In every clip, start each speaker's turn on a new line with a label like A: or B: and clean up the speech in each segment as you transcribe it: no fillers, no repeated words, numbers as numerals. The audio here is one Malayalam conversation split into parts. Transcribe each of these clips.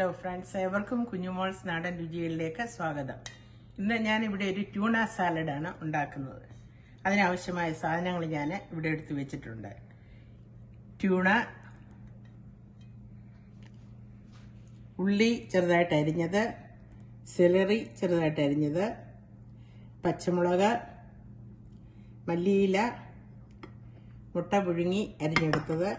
A: Hello friends, everkum Kunyumol's Nadan Rujiyilikku Swagatham. ഇന്ന് ഞാൻ ഇവിടെ ഒരു ട്യൂണ സാലഡ് ആണ് ഉണ്ടാക്കുന്നത്. അതിനാവശ്യമായ സാധനങ്ങൾ ഞാൻ ഇവിടെ എടുത്തു വെച്ചിട്ടുണ്ട്. ട്യൂണ, ഉള്ളി ചെറുതായിട്ട് അരിഞ്ഞത്, സെലറി ചെറുതായിട്ട് അരിഞ്ഞത്, പച്ചമുളക്, മല്ലിയില, മുട്ട പുഴുങ്ങി അരിഞ്ഞെടുത്തത്,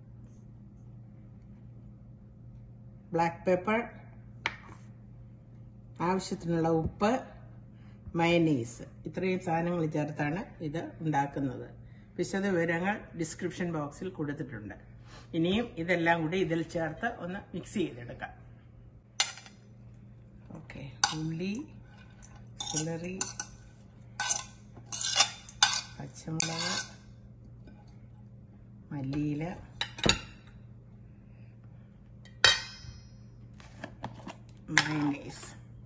A: ബ്ലാക്ക് പെപ്പർ, ആവശ്യത്തിനുള്ള ഉപ്പ്, മയനീസ്. ഇത്രയും സാധനങ്ങൾ ചേർത്താണ് ഇത് ഉണ്ടാക്കുന്നത്. വിശദ വിവരങ്ങൾ ഡിസ്ക്രിപ്ഷൻ ബോക്സിൽ കൊടുത്തിട്ടുണ്ട്. ഇനിയും ഇതെല്ലാം കൂടി ഇതിൽ ചേർത്ത് ഒന്ന് മിക്സ് ചെയ്തെടുക്കാം. ഓക്കെ, ഉള്ളി, സെലറി, പച്ചമുളക്, മല്ലിയില, മയനീസ്.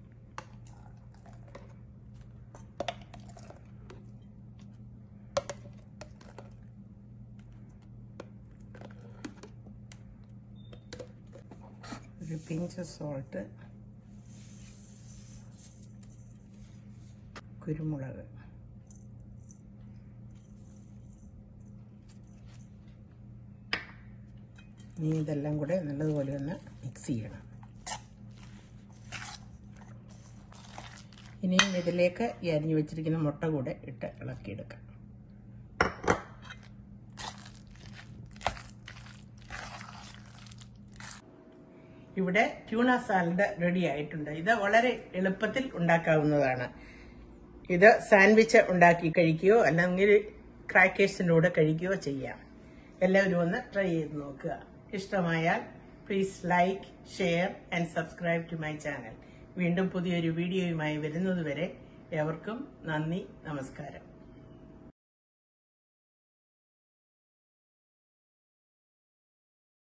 A: ഒരു പിഞ്ച് സോൾട്ട്, കുരുമുളക്, ഇനി ഇതെല്ലാം കൂടെ നല്ലതുപോലെ ഒന്ന് മിക്സ് ചെയ്യണം. ഇനിയും ഇതിലേക്ക് ഈ അരിഞ്ഞു വെച്ചിരിക്കുന്ന മുട്ട കൂടെ ഇട്ട് ഇളക്കിയെടുക്കാം. ഇവിടെ ട്യൂണ സാലഡ് റെഡി ആയിട്ടുണ്ട്. ഇത് വളരെ എളുപ്പത്തിൽ ഉണ്ടാക്കാവുന്നതാണ്. ഇത് സാൻഡ്വിച്ച് ഉണ്ടാക്കി കഴിക്കുകയോ അല്ലെങ്കിൽ ക്രാക്കേഴ്സിൻ്റെ കൂടെ കഴിക്കുകയോ ചെയ്യാം. എല്ലാവരും ഒന്ന് ട്രൈ ചെയ്ത് നോക്കുക. ഇഷ്ടമായാൽ please like, share and subscribe to my channel. വീണ്ടും പുതിയൊരു വീഡിയോയുമായി വരുന്നതുവരെ എവർക്കും നന്ദി, നമസ്കാരം.